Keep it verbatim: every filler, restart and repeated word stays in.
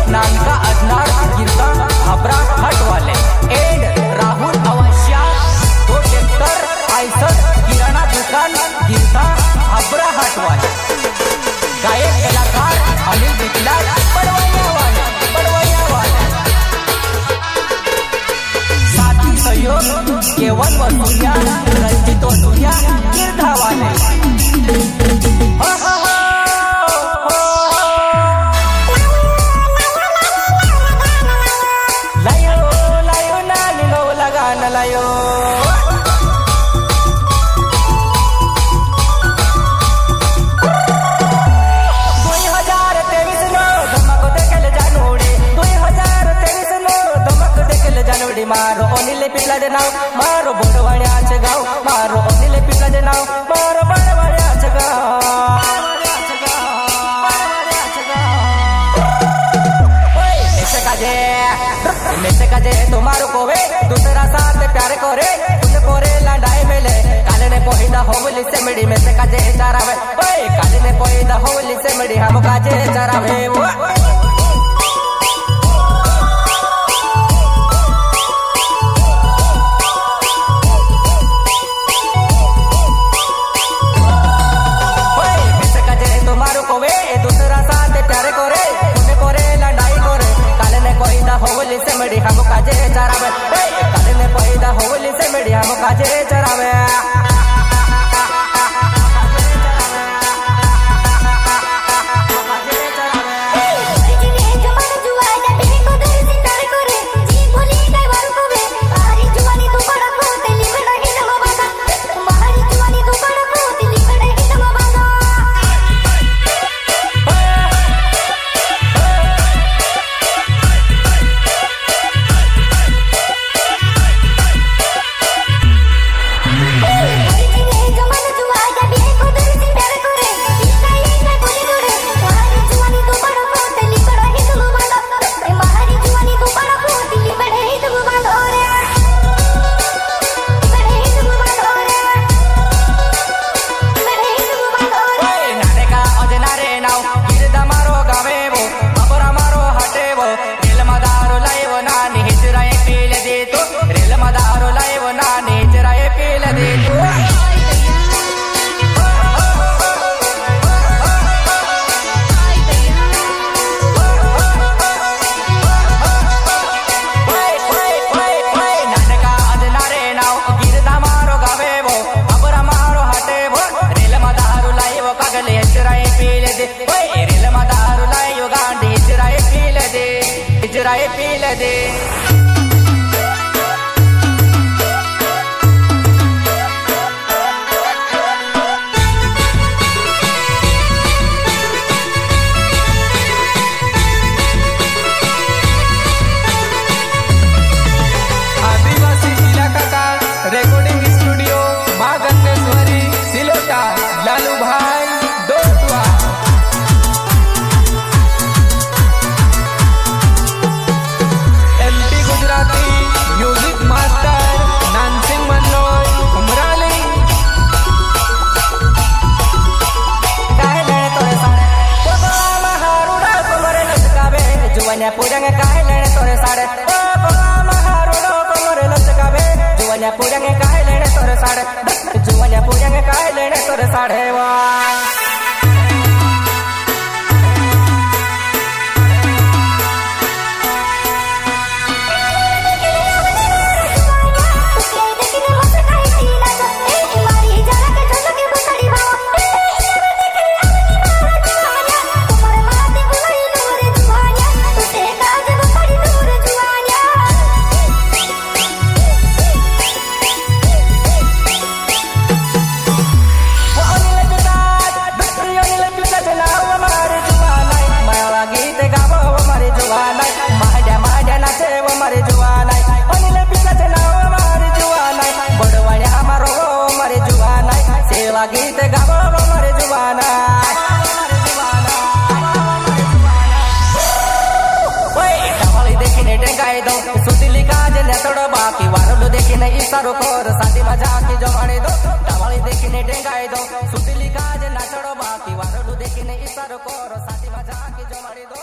नानका अजनार गिरता हबरा हट वाले एंड राहुल अवश्या तो ट्रैक्टर आयसर किराना दुकान गिरता हबरा हट वाले गायक कलाकार अनिल बिकला बड़वैया वाले बड़वैया वाले साथी सहयोग केवल वसूलिया रंजित वसूलिया गिरधा वाले लायो दुई हजार तेईस नो धमक देखल जानोड़ी दुई हजार तेईस नो धमक देखल जानोड़ी मारो अनिल पिपला जे नाव मारो बड़वाड्याच गाव मारो अनिल पिपला जे नाव मारो बड़वाड्याच गाव ऐसे काजे ऐसे काजे तुम्हारो कोवे दूसरा साथ प्यार करे कुछ कोरे लांडाई मेले काले ने पोहिदा होवली से मिडी में से काजे चरावे ओए काले ने पोहिदा होवली से मिडी हम काजे चरावे वो ओए ऐसे काजे तुम्हारो कोवे दूसरा साथ प्यार करे कुछ कोरे लांडाई करे काले ने पोहिदा होवली से मिडी हम काजे चरावे काले ने पोहिदा होवली से मिडी हम काजे चरावे पीले दे आदिवासी इलाका का रिकॉर्डिंग स्टूडियो मां गंगेश्वरी सिलोटा लालू भाई दोस्तवा एमपी गुजराती म्यूजिक मास्टर नानसिंग मनोज उमराली काहे लेने तोरे सारे ओ गोमा हारूड़ा कोमरे लचकावे जुवन्या पुरंग काहे लेने तोरे सारे ओ गोमा हारूड़ा कोमरे लचकावे जुवन्या पुरंग काहे लेने तोरे सारे जुवन्या पुरंग काहे लेने तोरे सारे वा गीत गावो हमारे जुबाना ओए टवाली देखिने टेंगाई दो सुतिली काज ने तोड़ बाकी वारलो देखिने इशारो कर साथी मजा की जवानी दो टवाली देखिने टेंगाई दो सुतिली काज ना तोड़ बाकी वारलो देखिने इशारो कर साथी मजा की जवानी दो।